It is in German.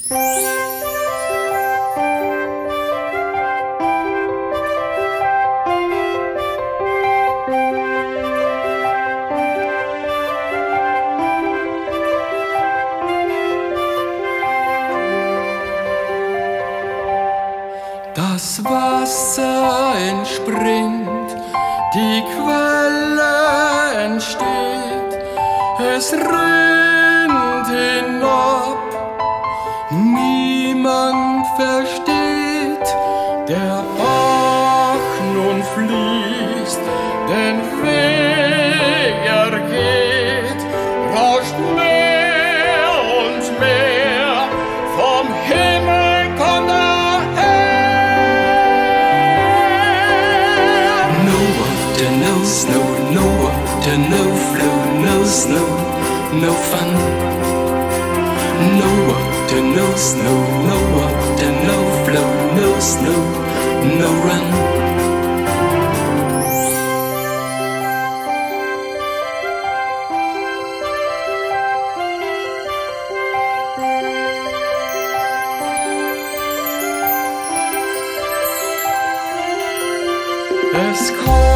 Das Wasser entspringt, die Quelle entsteht, es rinnt hinab, niemand versteht, der Bach nun fließt, den Weg er geht, rauscht mehr und mehr, vom Himmel kommt er her. No water, no snow, no water, no flow, no snow, no fun. No water, no snow, no water, no flow, no snow, no run. Es kommt